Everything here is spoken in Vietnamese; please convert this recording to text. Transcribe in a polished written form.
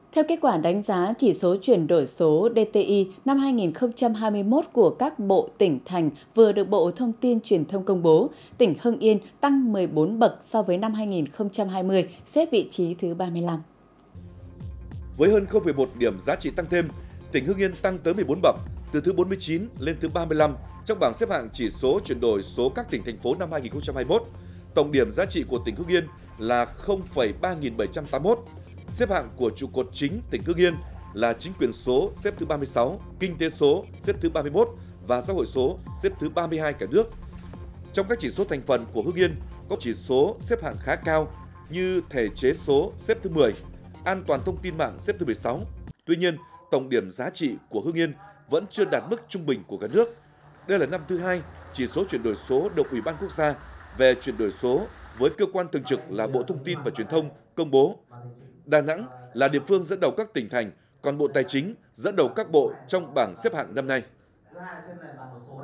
Theo kết quả đánh giá chỉ số chuyển đổi số DTI năm 2021 của các bộ tỉnh thành vừa được Bộ Thông tin Truyền thông công bố, tỉnh Hưng Yên tăng 14 bậc so với năm 2020, xếp vị trí thứ 35. Với hơn 0,1 điểm giá trị tăng thêm, tỉnh Hưng Yên tăng tới 14 bậc, từ thứ 49 lên thứ 35 trong bảng xếp hạng chỉ số chuyển đổi số các tỉnh thành phố năm 2021. Tổng điểm giá trị của tỉnh Hưng Yên là 0,3781. Xếp hạng của trụ cột chính tỉnh Hưng Yên là chính quyền số xếp thứ 36, kinh tế số xếp thứ 31 và xã hội số xếp thứ 32 cả nước. Trong các chỉ số thành phần của Hưng Yên có chỉ số xếp hạng khá cao như thể chế số xếp thứ 10, an toàn thông tin mạng xếp thứ 16. Tuy nhiên, tổng điểm giá trị của Hưng Yên vẫn chưa đạt mức trung bình của cả nước. Đây là năm thứ hai chỉ số chuyển đổi số được Ủy ban Quốc gia về chuyển đổi số với cơ quan thường trực là Bộ Thông tin và Truyền thông công bố. Đà Nẵng là địa phương dẫn đầu các tỉnh thành, còn Bộ Tài chính dẫn đầu các bộ trong bảng xếp hạng năm nay.